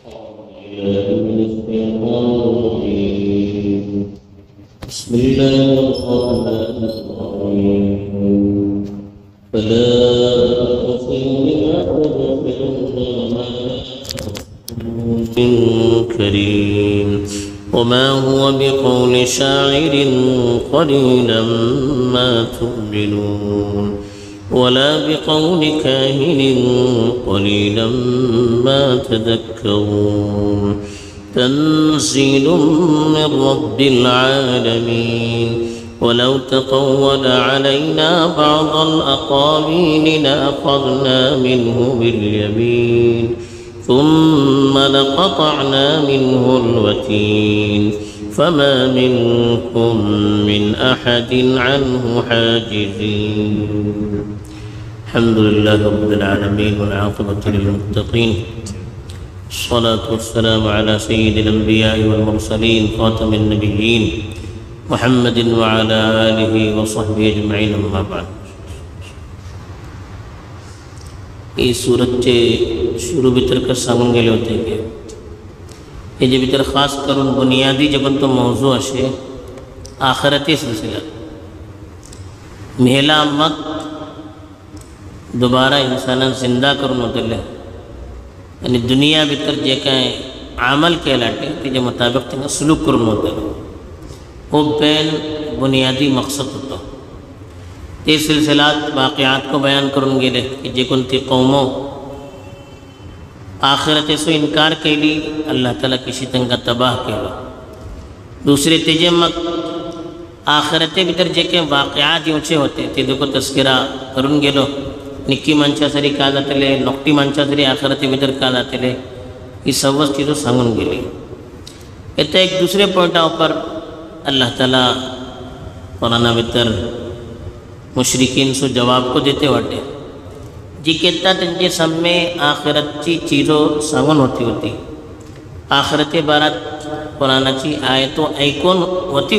بسم الله الرحمن الرحيم فلا أقسم بمعرفة كريم وما هو بقول شاعر قليلا ما تؤمنون ولا بقول كاهن قليلا ما تذكرون تنزيل من رب العالمين ولو تقول علينا بعض الأقاويل لأخذنا منه باليمين ثم لقطعنا منه الوتين فما منكم من أحد عنه حاجزين الحمد لله رب العالمين والعاقبة للمتقين الصلاة والسلام على سيد الأنبياء والمرسلين خاتم النبيين محمد وعلى آله وصحبه أجمعين أما بعد یہ سورت شروع بتر کا سامن گلے ہوتے کہ یہ جو بتر خاص کرن بنیادی جبن تو موضوع ہے آخرتی سلسلہ محلا مت دوبارہ انسانا زندہ کرن ہوتے لے یعنی دنیا بتر جے کہیں عمل کہلاتے تیجے مطابق تنگا سلوک کرن ہوتے لے وہ بین بنیادی مقصد ہوتا یہ سلسلات واقعات کو بیان کرن گے کہ جے کنتی قوموں آخرت سو انکار کے لی اللہ تعالیٰ کسی تنگا تباہ کے لو دوسرے تیجے مک آخرت بتر جے کہ واقعات یونچے ہوتے تیدو کو تذکرہ کرن گے لو نکی منچا سری کالا تلے نقٹی منچا سری آخرت بتر کالا تلے یہ سوست چیزوں سنگن گے لی ایتا ایک دوسرے پوائنٹا اوپر اللہ تعالیٰ قرآن بتر مشرکین سو جواب کو دیتے واٹے جی کہتا تنجے سب میں آخرت چی چیزوں سنگن ہوتی آخرت بارات قرآن چی آیتوں ایکون ہوتی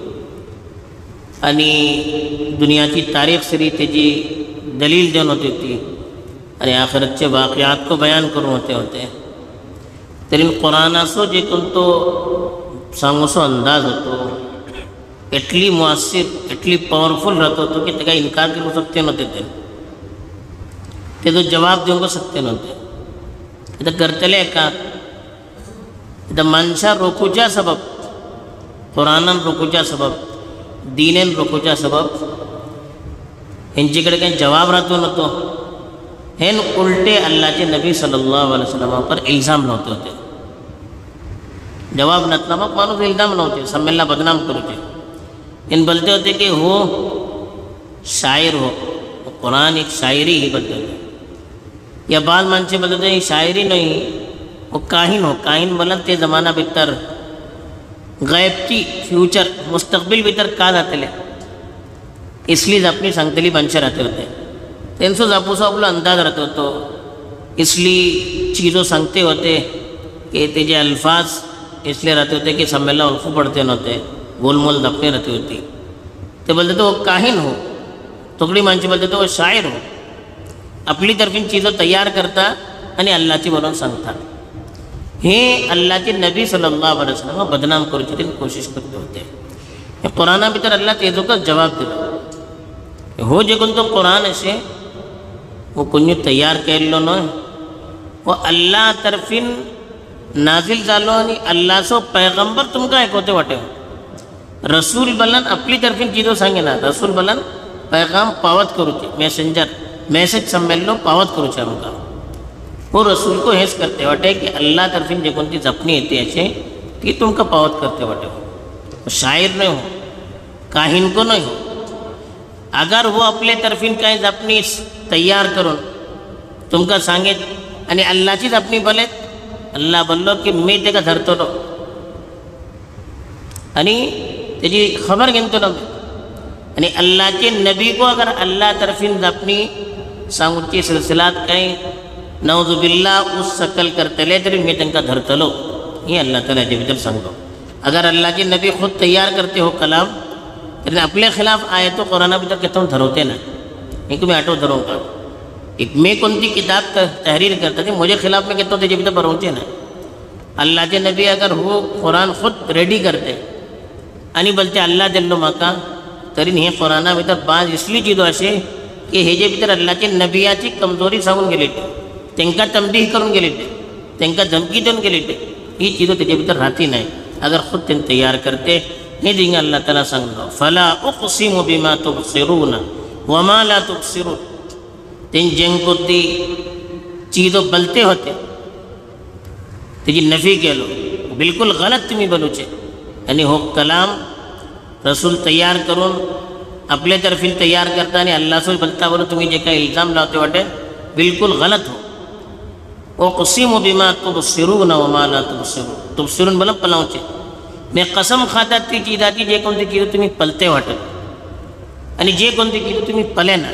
یعنی دنیا کی تاریخ سری تیجی دلیل جن ہوتی یعنی آخرت چے واقعات کو بیان کروں ہوتے ترین قرآن سو جے کن تو سانگو سو انداز ہوتو اتلی مؤثر اتلی پاورفل رہتا تو کہ تکا انکار کر سکتے نہ ہوتے تے تو جواب دیں کو سکتے نہ ہوتے تے کرتلے کا تے منشا روکوچا سبب قرآنن روکوچا سبب دینن روکوچا سبب ان جگڑے کہیں جواب رہتا نہ تو ہن الٹے اللہ کے نبی صلی اللہ علیہ وسلم پر الزام نہ ہوتے جواب نتنا مک مانو تو الزام نہ ہوتے سب میں اللہ بدنام کرو چھے ان بلتے ہوتے کہ وہ شاعر ہو قرآن ایک شاعری ہی بلتے ہوتے یا بعض منچے بلتے ہوتے ہیں شاعری نہیں وہ کاہن ہو کاہن بلند تے زمانہ بہتر غیب کی فیوچر مستقبل بہتر کہا جاتے لے اس لیے اپنی سنگتلی بنچے رہتے ہوتے ان سو زبو سو اپنا انداز رہتے ہوتے اس لیے چیزوں سنگتے ہوتے کہ تیجے الفاظ اس لیے رہتے ہوتے کہ سب میں اللہ الفو پڑھتے نہ ہوتے گول مول دبتے رہتی ہوتی تو بلتے تو وہ کاہن ہو ٹکڑی مانچے بلتے تو وہ شاعر ہو اپنی طرف ان چیزوں تیار کرتا یعنی اللہ کی بولوں سنگتا ہی اللہ کے نبی صلی اللہ علیہ وسلم بدنام کرو چیزیں کوشش کرتے ہوتے ہیں قرآن بھیتر اللہ تیزوں کا جواب دے ہو جے کن تو قرآن ایسے وہ کنیو تیار کر لو نو وہ اللہ طرفین نازل جالو یعنی اللہ سو پیغمبر تم کا ایک ہوتے وٹے ہو رسول بلن اپنی طرفین چیزوں سانگے نا رسول بلن پیغام پاوت کرو چھے میسنجر میسج سمبھل لو پاوت کرو چھے ہم کا وہ رسول کو حیث کرتے وٹے کہ اللہ طرفین جے کن چیز اپنی ایتے ایسے کہ تم کا پاوت کرتے وٹے ہو شاعر نہیں ہو کاہن کو نہیں ہو اگر وہ اپنے طرفین کا اپنی تیار کرو تم کا سانگے یعنی اللہ چیز اپنی بلے اللہ بلو کہ میں تے کا دھرتو لو یعنی تیجی خبر گنتو لو یعنی اللہ کے نبی کو اگر اللہ طرفین اپنی سانگوچی سلسلات کہیں نعوذ باللہ اس سکل کرتے لے تیری میں تن کا دھرتو لو یہ اللہ تعالیٰ جب جب سانگو اگر اللہ کے نبی خود تیار کرتے ہو کلام لیکن اپنے خلاف آئے تو قرآن بھی تک کہتا ہوں دھروتے نا ایک میں آٹو دھروں گا ایک میں کون تی کتاب تحریر کرتا تھی مجھے خلاف میں کہتا ہوں تجھے بھی تو بروچے نا अल्लाहचे नबी अगर हो कुरान खुद रेडी करते आणि बोलते अल्लाह दिल्लो म्हाका, तरी हे कुराना भितर बाज इसली चिजो अशे की हेजे भितर अल्लाहचे नबियाची कमजोरी सांगून गेले, तांकां तंबीह करून गेले, तांकां धमकी देऊन गेले, ही चिजो तेजे भितर राहती नाही. अगर खुद ते तैयार करते हे दिंग अल्लाह ताला सांगलो फला उक़सिमु बिमा तुबसिरून वमा ला तुबसिरून. तें जें कोणती चिजो बलते होते तेजी नफी केलो, बिलकुल गलत तुम्ही बोलूचे. आणि हो कलाम रसूल तयार करून आपल्या तर्फीन तयार करता आणि अल्लाह बोलता बोलो तुम्ही जे काही इल्जाम लावते वाटे बिलकुल गलत हो. उक़सिमु बिमा तुबसिरून वमा ला तुबसिरून. तुबसिरून बोला पलावचे. मैं कसम खाता ती चीजाची जे कोणती चीज तुम्ही पलते वाटत आणि जे कोणती चीज तुम्ही पले ना.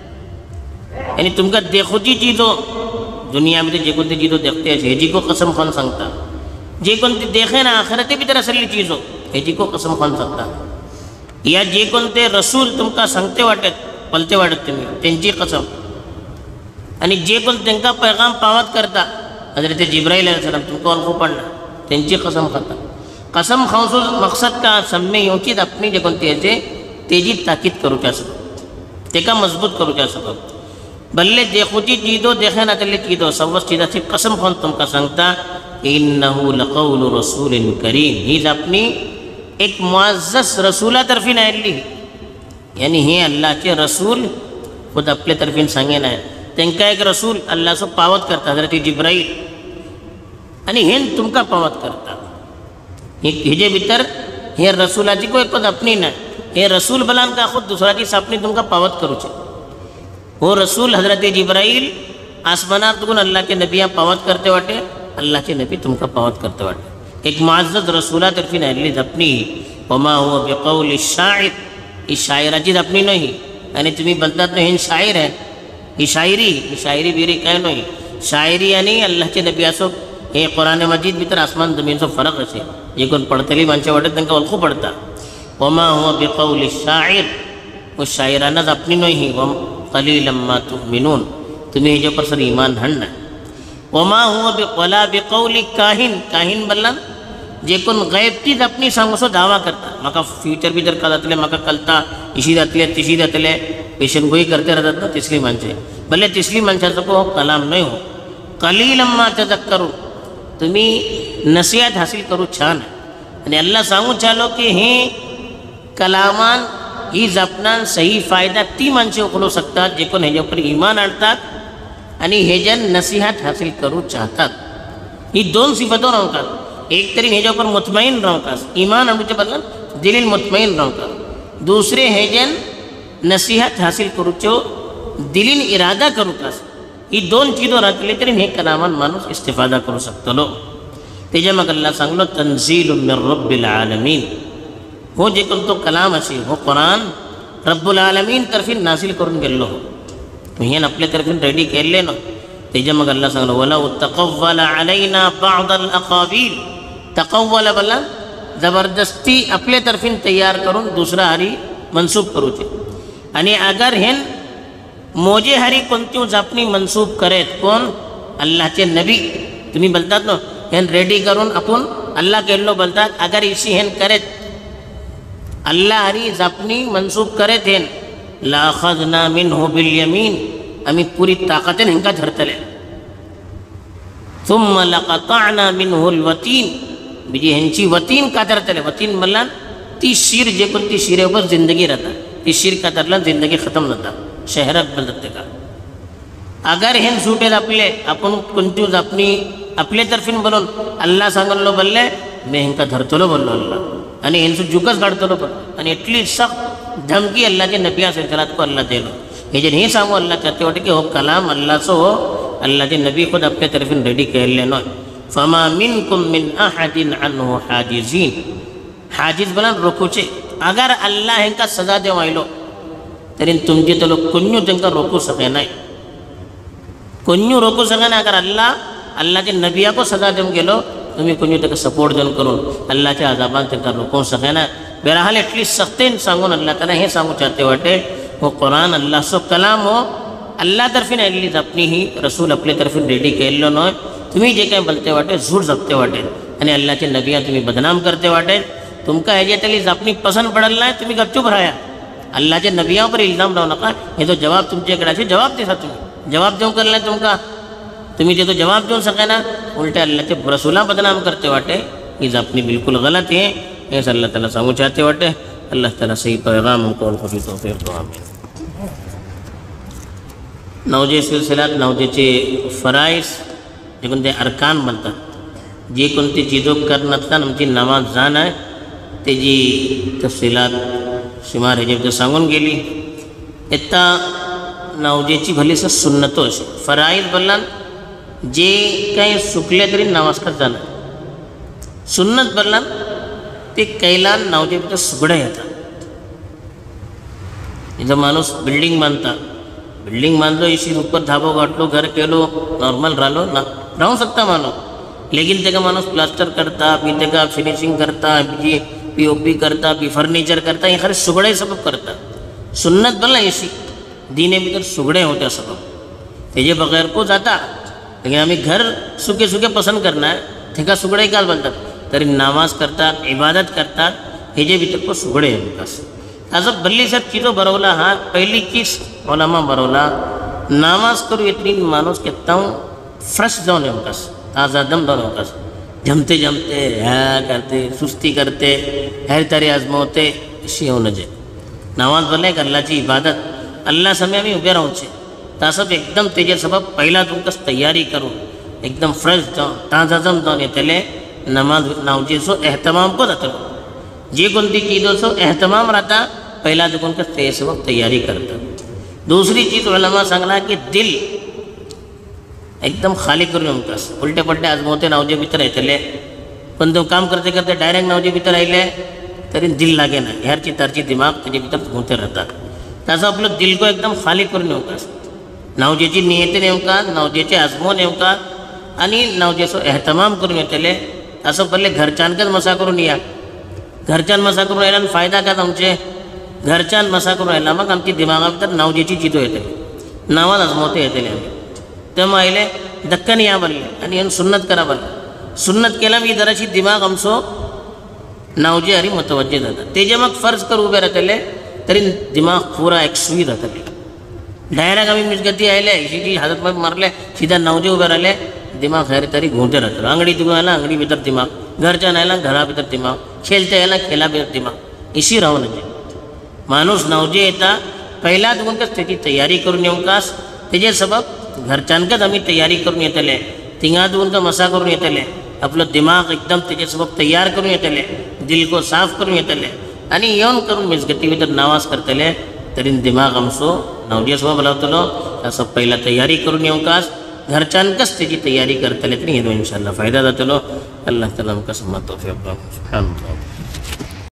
आणि तुमका देखोची चीजो दुनियामध्ये जे कोणती चीजो देखते हेजी को कसम खान सांगता, जे कोणती देखे ना आखिरते भितर असली चीजो हेजी को कसम खान सांगता. या जे कोणते रसूल तुमका सांगते वाटत पलते वाटत तुम्ही त्यांची कसम. आणि जे कोण त्यांना पैगाम पावत करता हजरत जिब्राईल अलैहिस्सलाम तुमको अल्फो पडला त्यांची कसम खाता. कसम खाऊसो मकसद का सम्मे योचीत अपनी जे कोणती याचे तेजी ताकीद करूच्या असं ते का मजबूत करूच्या असं भले देखोची चीजो देखे ना तल्ली चीजो सव्वस चीजाची कसम खाऊन तुमका सांगता इन्नहु लक़ौलु रसूलिन करीम. हीच अपनी एक मुअज़्ज़ज़ रसूला तर्फीन आयल्ली. यानी हे अल्लाहचे रसूल खुद आपल्या तर्फीन सांगेन आहे. त्यांका एक रसूल अल्लाह पावत करता हजरत जिब्राईल आणि हे तुमका पावत करता. हेजे भितर हे रसूलाची कोई खुद अपनी ना, हे रसूल बलान का खुद दुसराची सापणी तुमका पावत करूचे. हो रसूल हजरत जिब्राईल आसमानात तुकून अल्लाहचे नबिया पावत करते वाटे, अल्लाहचे नबी तुमका पावत करते वाटे. एक मुअज़्ज़ज़ रसूला तर्फीन आयल्ली जपणी. वमा हुवा बिक़ौलि शाइर. ही शायराची जपणी नाही. आणि तुम्ही बोलतात ना हे शायर आहे, ही शायरी बिरी काय नाही. शायरी आणि अल्लाहचे नबी असो हे कुरान मजीद भितर आसमान जमीनचो फरक असे. जे कोण पडतली माणसं वाटत तांकां वळखू पडता. वमा हुवा बिक़ौलि शाइर. वो शायराना जपणी नाही. क़लीलन मा तुमिनून. तुम्ही हेजे पर सर ईमान हाडना. वमा हुवा वला बिक़ौलि काहिन. काहिन बोलला जे कोण गैबची जपणी सांगसो दावा करता म्हाका फ्युचर भितर का जातले, म्हाका कळता इशी जातले तिशी जातले पेशंटगोई करते राहतात ना तिसरी माणसे. भले तिसरी माणसाचा को कलाम नाही हो. क़लीलन मा तज़क्करून. तुम्ही नसीहत हासिल करू छान. आणि अल्लाह सांगू चालो की हे कलामान ही जपणान सही फायदा ती माणसे उकळू शकतात जे कोण हेजे पर ईमान आणतात आणि हेजन नसीहत हासिल करू चाहतात. ही दोन सिफतो रावतात. एक तरी हेजे पर मुतमईन रावतात, ईमान आणूचे बदलान दिलील मुतमईन रावतात. दुसरे हेजन नसीहत हासिल करूच्यो दिलीन इरादा करूतात. ही दोन चिजो राहतले तरी हे कलामान माणूस इस्तिफादा करू शकतलो. तेजे मग अल्लाह सांगलो तन्झीलुम मिन रब्बिल आलमीन. हो जे कोण तो कलाम असे हो कुरान रब्बुल आलमीन तर्फीन नासिल करून गेल्लो हो. हे आपल्या तर्फीन रेडी केले ना. तेजे मग अल्लाह सांगलो वला तक़व्वल अलैना बअद अल अक़ावील. तक़व्वल बला जबरदस्ती आपल्या तर्फीन तयार करून दुसरा हारी मनसूब करूचे. आणि अगर हेन मोजे हारी कोणती जापणी मनसूब करेत कोण अल्लाहचे नबी. तुम्ही बोलतात ना हेन रेडी करून आपण अल्लाह केल्लो बोलतात. अगर इशी हेन करेत अल्लाह हारी जापणी मनसूब करेत हेन लाअखज़ना मिन्हु बिल यमीन. आम्ही पुरी ताकदीन हेंका धरतले. थुम्मा लक़तअना मिन्हुल वतीन. बीजी हेंची वतीन कातरतले. वतीन म्हणला ती शीर जे कोण ती शिरेवर जिंदगी राहता ती शीर कातरला जिंदगी खतम जाता. शहरात बोलतात ते का अगर हेन सुटेल आपले आपण कोणती जापणी आपल्या तर्फीन बोलून अल्लाह सांगलो बोलले मी हेंका धरतलो बोललो अल्लाह आणि हेंचो जुकच काढतलो बोललो. आणि इतली सख्त धमकी अल्लाहचे नबी सल्लल्लाहु को अल्लाह दिलो. हे जे हे सांगू अल्लाह चाहते वाटे की हो कलाम अल्लाहचो हो अल्लाहचे नबी खुद आपल्या तर्फीन रेडी केल्ले न्हय. फमा मिनकुम मिन अहदिन अन्हु हाजिजीन. हाजिज बोला रोखूचे. अगर अल्लाह हेंका सजा देव आयलो तरी तुमचे तो लोक कोण्यू तांकां रोखू सके नाही. कोण्यू रोखू सके ना. अगर अल्लाहचे नबिया को सजा देऊन गेलो तुम्ही कोण्यू ताका सपोर्ट देऊन करून अल्लाहच्या अजाबान तांकां रोखू सके ना. बहरहाल इतली सख्तेन सांगून अल्लाह ताला हे सांगू चाहते वाटे हो कुरान अल्लाहचो कलाम हो अल्लाह तर्फीन आयल्ली जापणी ही रसूल आपले तर्फीन रेडी केल्लो न्हय. तुम्ही जे काय बोलते वाटे झूठ जपते वाटे आणि अल्लाहचे नबिया तुम्ही बदनाम करते वाटे तुमका ह्याच्यातली जापणी पसंत पडल नाही तुम्ही गपचूप राहा अल्लाहच्या नबियावर इल्जाम लावू नका हे जो जवाब तुमच्याकडे असे जवाब देसा तुम्ही जवाब देऊ करला तुमका तुम्ही जे तो जवाब देऊ सका ना उलटे अल्लाहचे रसूला बदनाम करते वाटे ही जापणी बिल्कुल गलत है ये अल्लाह ताला सांगू चाहते वाटे अल्लाह ताला सही पैगाम हमको कभी तौफीक दो आमीन नवजे सिलसिलात नवजेचे फराइज जे कोणते अरकान म्हणतात जे कोणते चीजो करण्यातला आमची नमाज जाण आहे त्याची तफसिलात शिमार ह्याच्याबद्दल सांगून गेली आता नवजेची भलीस सुन्नतो असे फराईज बोलला जे काही सुकले तरी नमाज करत जाणं सुन्नत बोलला ते कैला नवजेबद्दल सुगडं येतात इथं माणूस बिल्डिंग बांधलो इशी ऊपर धाबो गाठलो घर केलो नॉर्मल राहिलो ना राहू शकता माणूस लेकिन ते का माणूस प्लास्टर करता बी ते का फिनिशिंग करता बीजी POP करता बी फर्निचर करता हे खरे सुगडे सबब करता सुन्नत बोलना इशी दीने भीतर सुगडे होत्या सबब त्याचे बगैर को जाता लेकिन आम्ही घर सुके सुके पसंत करणार ते का सुगडे काल बोलतात तरी नमाज करतात इबादत करतात हे जे भीतर को सुगडे विकास असं बल्ली सर चीजो बरवला हा पहिली चीज ओलामा बरवला नमाज करू इतनी माणूस कहता हूँ फ्रेश जाऊन विकास ताज़ा दम जाऊन विकास जमते जमते ह्या करते सुस्ती करते हर तरी आजमावते अशी होऊ नये नमाज बोलले एक अल्लाची इबादत अल्लाह समय आम्ही उभे राहूचे तसं एकदम त्याच्या सबब पहिला तुमकस तयारी करून एकदम फ्रेश जाऊन ताज़ा जम जाऊन येतले नमाज नवजेचो एहतमाम को जातलो जे कोणती चीजोचो एहतमाम राहता पहिला जो कोणकस ते सबब तयारी करतात दूसरी चीज उलमा सांगला की दिल एकदम खाली करून उमकस उलटे पलटे आजमावते नवजे भीतर येतले पण तो काम करते करते डायरेक्ट नवजे भीतर आयले तरी दिल लागे ना ह्याची तारची दिमाग त्याच्या भीतर घुमते राहतात तसं आपलं दिल को एकदम खाली करून उमकस नवजेची नियती नेमका नवजेचे आजमो नेमका आणि नवजेचो एहतमाम करून येतले असं पहिले घरच्यांकच मसा करून या घरच्यान मसा करून यायला फायदा का आमचे घरच्यान मसा करून यायला मग आमची दिमागा भीतर नवजेची चितो येते नावाज आजमावते येतले आम्ही तेव्हा आयले दक्कन या बनले आणि येऊन सुन्नत करा बनले सुन्नत केला मी जराशी दिमाग आमचो नवजे हरी मुतवज्जे जातात ते जे मग फर्ज कर उभे राहतले तरी दिमाग पुरा एकसवी राहतले डायरेक्ट आम्ही मिसगती आयले इशी हातात मध्ये मारले सीधा नवजे उभे राहिले दिमाग हरी तरी घुमते राहतो अंगडी तिकडून आला अंगडी भीतर दिमाग घरच्या नायला घरा भीतर दिमाग खेळते यायला खेळा भीतर दिमाग इशी राहू नये माणूस नवजे येता पहिला तुमकच त्याची तयारी करून येऊन कास त्याचे सबब घरच्यांकच आम्ही तयारी करून येतले तिंगा तुमका मसा करून येतले आपलं दिमाग एकदम त्याचे सबब तयार करून येतले दिल को साफ करून येतले आणि येऊन करून मिसगती भीतर नमाज करतले तरी दिमाग आमचो नवजे सबब लावतलो असं पहिला तयारी करून येऊन कास घरच्यांकच त्याची तयारी करतले तरी हे इंशाल्लाह फायदा जातलो अल्लाह ताला आमका समज तौफीक